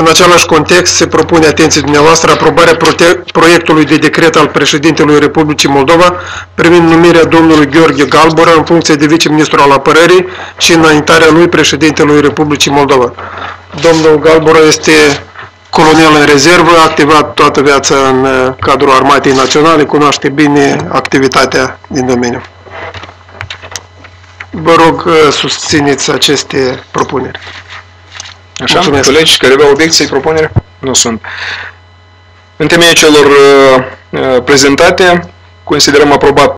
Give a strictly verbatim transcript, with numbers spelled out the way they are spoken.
același context se propune atenției dumneavoastră aprobarea proiectului de decret al președintelui Republicii Moldova privind numirea domnului Gheorghe Galbură în funcție de viceministru al apărării și înaintarea lui președintelui Republicii Moldova. Domnul Galbură este colonel în rezervă, activat toată viața în cadrul Armatei Naționale, cunoaște bine activitatea din domeniu. Vă rog, susțineți aceste propuneri. Așa, Mulțumesc. Colegi care aveau obiecții, propuneri? Nu sunt. În temeiul celor uh, prezentate, considerăm aprobat